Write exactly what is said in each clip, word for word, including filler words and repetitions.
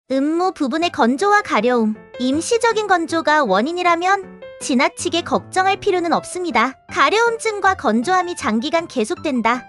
음모 부분의 건조와 가려움, 임시적인 건조가 원인이라면 지나치게 걱정할 필요는 없습니다. 가려움증과 건조함이 장기간 계속된다.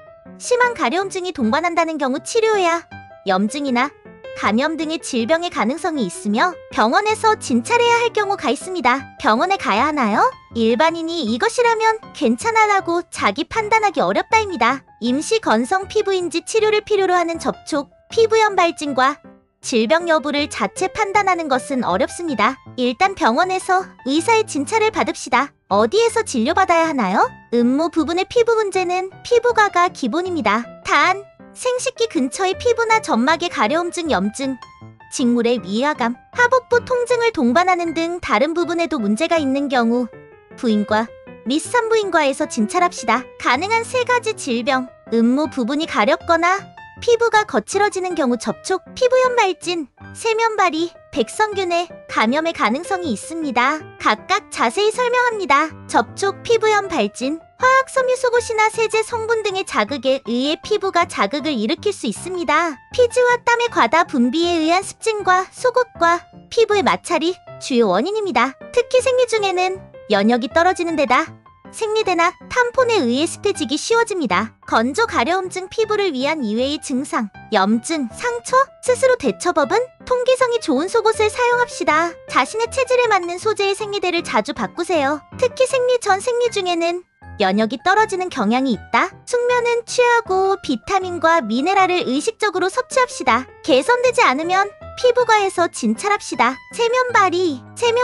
심한 가려움증이 동반한다는 경우 치료해야 염증이나 감염 등의 질병의 가능성이 있으며 병원에서 진찰해야 할 경우가 있습니다. 병원에 가야 하나요? 일반인이 이것이라면 괜찮아라고 자기 판단하기 어렵다입니다. 임시 건성 피부인지 치료를 필요로 하는 접촉, 피부염 발진과 질병 여부를 자체 판단하는 것은 어렵습니다. 일단 병원에서 의사의 진찰을 받읍시다. 어디에서 진료받아야 하나요? 음모 부분의 피부 문제는 피부과가 기본입니다. 단, 생식기 근처의 피부나 점막의 가려움증, 염증, 직물의 위화감, 하복부 통증을 동반하는 등 다른 부분에도 문제가 있는 경우 부인과 및 산부인과에서 진찰합시다. 가능한 세 가지 질병, 음모 부분이 가렵거나 피부가 거칠어지는 경우 접촉, 피부염 발진, 세면발이, 백성균의 감염의 가능성이 있습니다. 각각 자세히 설명합니다. 접촉, 피부염 발진, 화학섬유 속옷이나 세제 성분 등의 자극에 의해 피부가 자극을 일으킬 수 있습니다. 피지와 땀의 과다 분비에 의한 습진과 속옷과 피부의 마찰이 주요 원인입니다. 특히 생리 중에는 연역이 떨어지는 데다 생리대나 탐폰에 의해 습해지기 쉬워집니다. 건조 가려움증 피부를 위한 이외의 증상, 염증, 상처, 스스로 대처법은 통기성이 좋은 속옷을 사용합시다. 자신의 체질에 맞는 소재의 생리대를 자주 바꾸세요. 특히 생리 전 생리 중에는 연역이 떨어지는 경향이 있다. 숙면은 취하고 비타민과 미네랄을 의식적으로 섭취합시다. 개선되지 않으면 피부과에서 진찰합시다. 세면발이,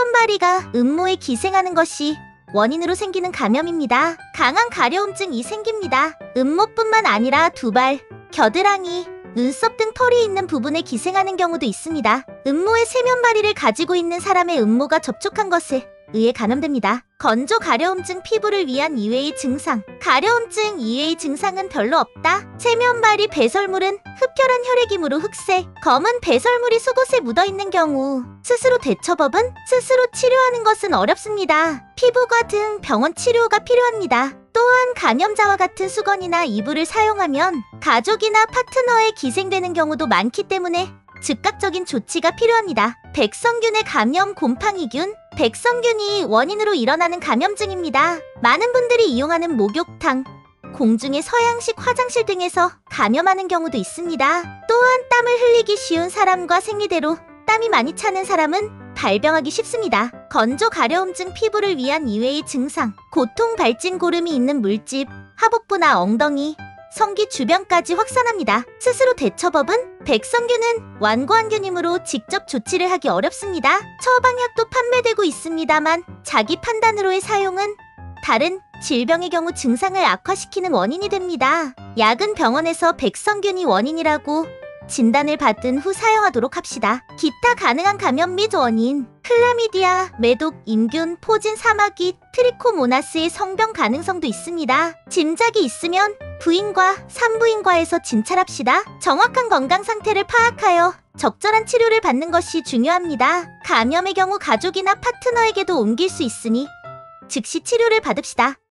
세면발이가 음모에 기생하는 것이 원인으로 생기는 감염입니다. 강한 가려움증이 생깁니다. 음모뿐만 아니라 두발, 겨드랑이, 눈썹 등 털이 있는 부분에 기생하는 경우도 있습니다. 음모의 세면발이를 가지고 있는 사람의 음모가 접촉한 것에 의해 감염됩니다. 건조 가려움증 피부를 위한 이외의 증상, 가려움증 이외의 증상은 별로 없다. 세면발이 배설물은 흡혈한 혈액이므로 흑색, 검은 배설물이 속옷에 묻어있는 경우 스스로 대처법은 스스로 치료하는 것은 어렵습니다. 피부과 등 병원 치료가 필요합니다. 또한 감염자와 같은 수건이나 이불을 사용하면 가족이나 파트너에 기생되는 경우도 많기 때문에 즉각적인 조치가 필요합니다. 백성균의 감염, 곰팡이균, 백성균이 원인으로 일어나는 감염증입니다. 많은 분들이 이용하는 목욕탕, 공중의 서양식 화장실 등에서 감염하는 경우도 있습니다. 또한 땀을 흘리기 쉬운 사람과 생리대로 땀이 많이 차는 사람은 발병하기 쉽습니다. 건조 가려움증 피부를 위한 이외의 증상, 고통, 발진, 고름이 있는 물집, 하복부나 엉덩이, 성기 주변까지 확산합니다. 스스로 대처법은 백성균은 완고한 균이므로 직접 조치를 하기 어렵습니다. 처방약도 판매되고 있습니다만 자기 판단으로의 사용은 다른 질병의 경우 증상을 악화시키는 원인이 됩니다. 약은 병원에서 백성균이 원인이라고 진단을 받은 후 사용하도록 합시다. 기타 가능한 감염 및 원인, 클라미디아, 매독, 임균, 포진, 사마귀, 트리코모나스의 성병 가능성도 있습니다. 짐작이 있으면 부인과 산부인과에서 진찰합시다. 정확한 건강 상태를 파악하여 적절한 치료를 받는 것이 중요합니다. 감염의 경우 가족이나 파트너에게도 옮길 수 있으니 즉시 치료를 받읍시다.